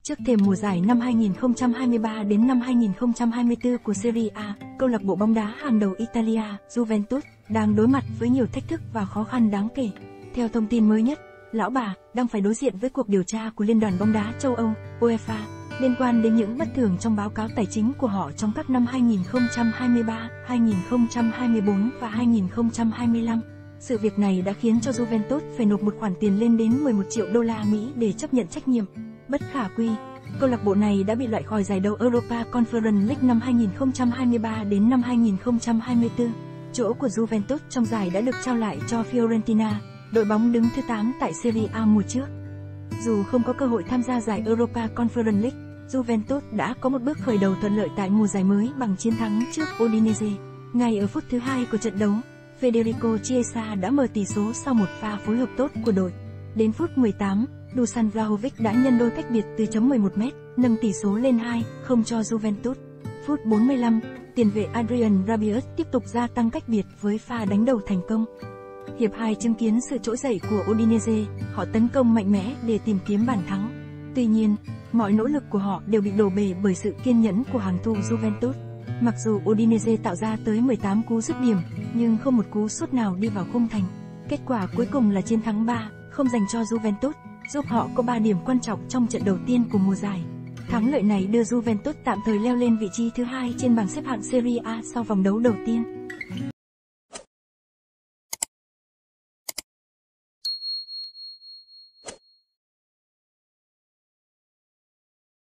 Trước thềm mùa giải năm 2023 đến năm 2024 của Serie A, câu lạc bộ bóng đá hàng đầu Italia, Juventus, đang đối mặt với nhiều thách thức và khó khăn đáng kể. Theo thông tin mới nhất, lão bà đang phải đối diện với cuộc điều tra của Liên đoàn bóng đá châu Âu, UEFA, liên quan đến những bất thường trong báo cáo tài chính của họ trong các năm 2023, 2024 và 2025. Sự việc này đã khiến cho Juventus phải nộp một khoản tiền lên đến 11 triệu đô la Mỹ để chấp nhận trách nhiệm bất khả quy. Câu lạc bộ này đã bị loại khỏi giải đấu Europa Conference League năm 2023 đến năm 2024. Chỗ của Juventus trong giải đã được trao lại cho Fiorentina, đội bóng đứng thứ 8 tại Serie A mùa trước. Dù không có cơ hội tham gia giải Europa Conference League, Juventus đã có một bước khởi đầu thuận lợi tại mùa giải mới bằng chiến thắng trước Udinese. Ngay ở phút thứ 2 của trận đấu, Federico Chiesa đã mở tỷ số sau một pha phối hợp tốt của đội. Đến phút 18, Dusan Vlahovic đã nhân đôi cách biệt từ chấm 11m, nâng tỷ số lên 2-0 cho Juventus. Phút 45, tiền vệ Adrian Rabiot tiếp tục gia tăng cách biệt với pha đánh đầu thành công. Hiệp 2 chứng kiến sự trỗi dậy của Udinese, họ tấn công mạnh mẽ để tìm kiếm bàn thắng. Tuy nhiên, mọi nỗ lực của họ đều bị đổ bể bởi sự kiên nhẫn của hàng thủ Juventus. Mặc dù Udinese tạo ra tới 18 cú dứt điểm, nhưng không một cú sút nào đi vào khung thành. Kết quả cuối cùng là chiến thắng 3-0 dành cho Juventus, giúp họ có 3 điểm quan trọng trong trận đầu tiên của mùa giải. Thắng lợi này đưa Juventus tạm thời leo lên vị trí thứ 2 trên bảng xếp hạng Serie A sau vòng đấu đầu tiên.